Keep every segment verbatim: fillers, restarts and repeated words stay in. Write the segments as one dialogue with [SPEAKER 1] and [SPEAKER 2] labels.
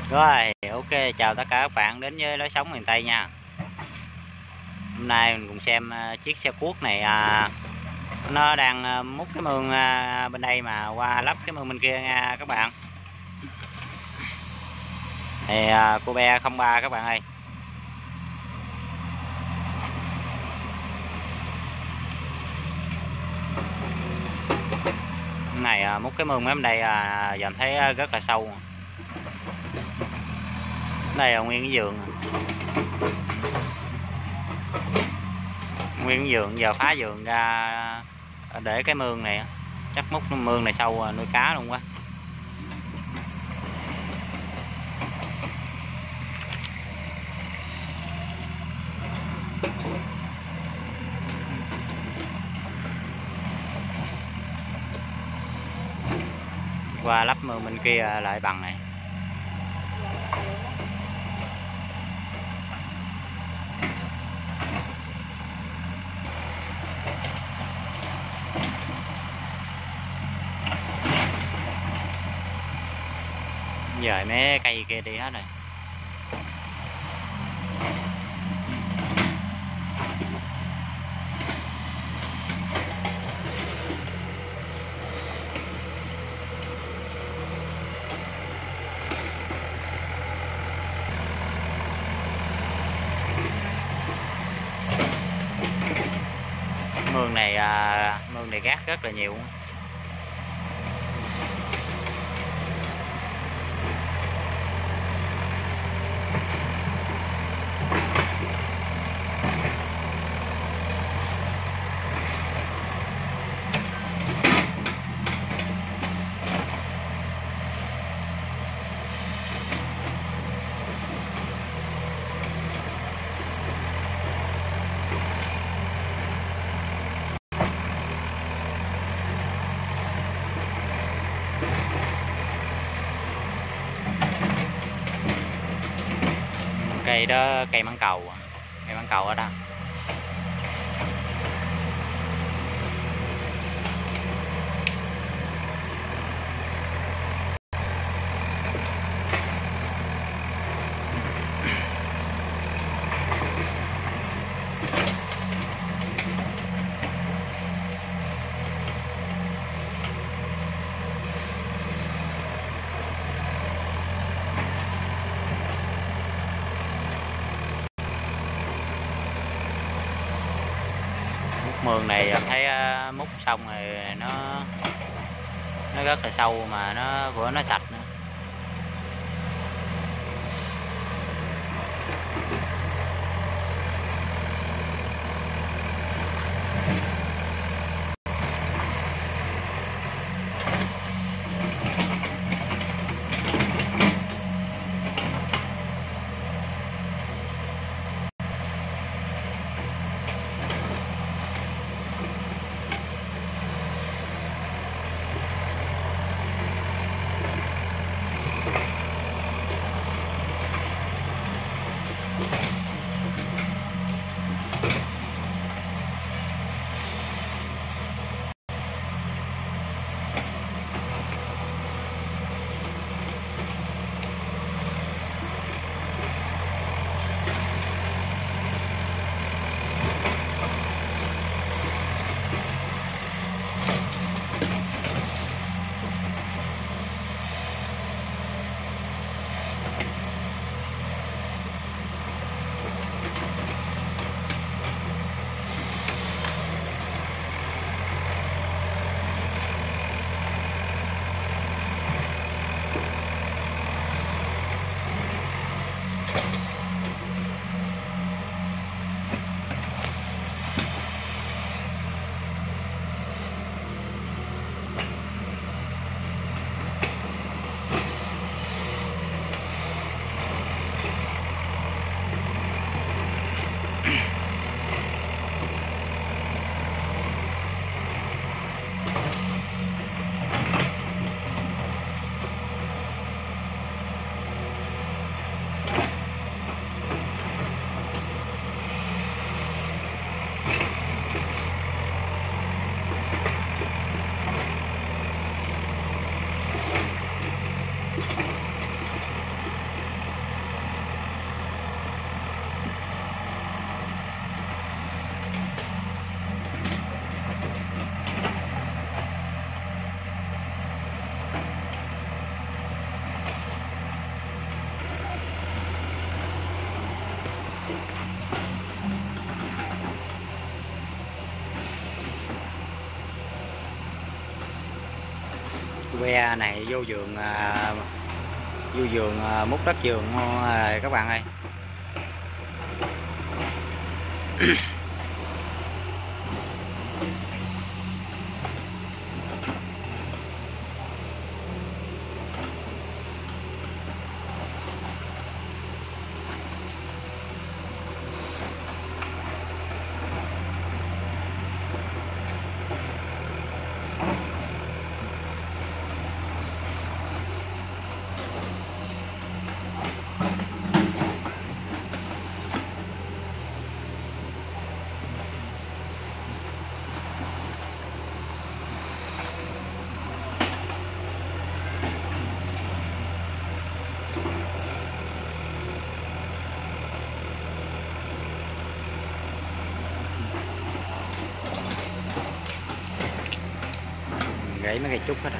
[SPEAKER 1] Rồi, ok, chào tất cả các bạn đến với lối sống miền Tây nha. Hôm nay mình cùng xem uh, chiếc xe cuốc này, uh, nó đang uh, múc cái mương uh, bên đây mà qua lắp cái mương bên kia nha các bạn. Thì uh, cô be không ba các bạn ơi. Hôm này uh, múc cái mương bên đây uh, dòm thấy uh, rất là sâu. Đây là nguyên cái giường. Nguyên cái giường giờ phá giường ra để cái mương này, chắc múc mương này sâu nuôi cá luôn quá. Qua lắp mương bên kia lại bằng này. Giờ mấy cây kia đi hết rồi. Mương này à, mương này gác rất là nhiều. Cây đó cây mãng cầu, cây mãng cầu ở đó. Mương này em thấy uh, múc xong rồi nó nó rất là sâu mà nó vừa nó sạch nữa. Que này vô vườn à, vô vườn à, múc đất vườn à, các bạn ơi. Gãy mấy cây trúc hết rồi.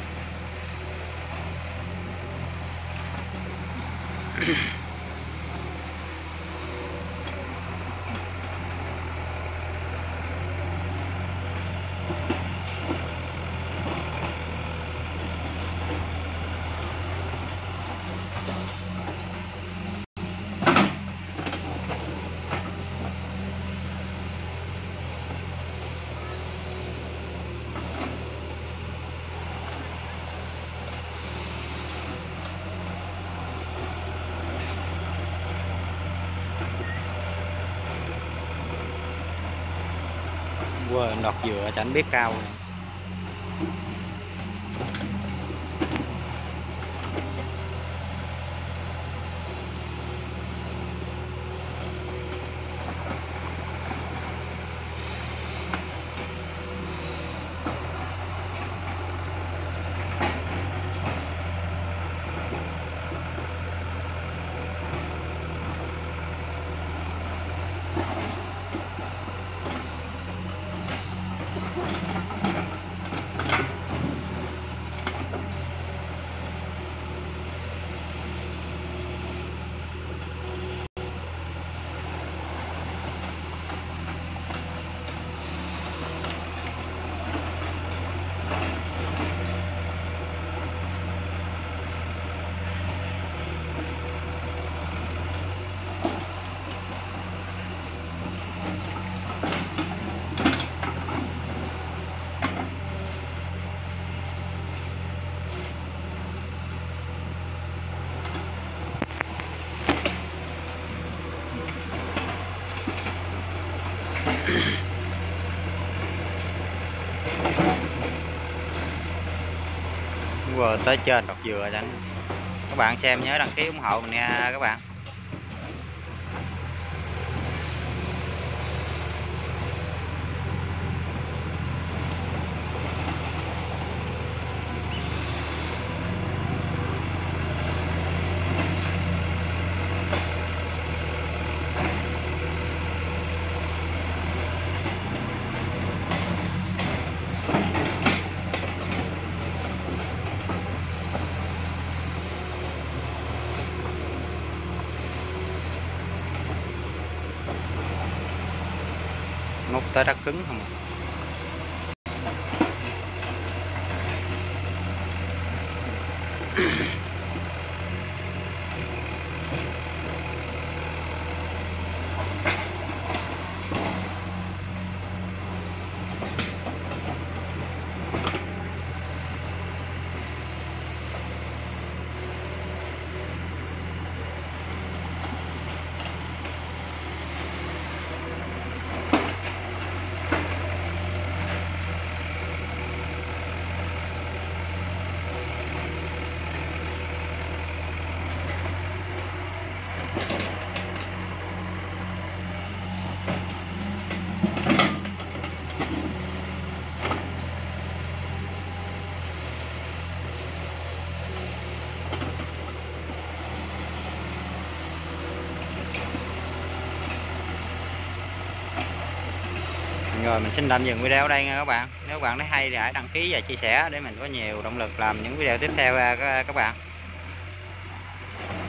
[SPEAKER 1] Wow, đọt dừa cho anh biết cao. Vừa tới trên đọt dừa cho anh. Các bạn xem nhớ đăng ký ủng hộ mình nha các bạn. Múc tới đất cứng không. Rồi mình xin tạm dừng video ở đây nha các bạn. Nếu các bạn thấy hay thì hãy đăng ký và chia sẻ để mình có nhiều động lực làm những video tiếp theo ra các bạn.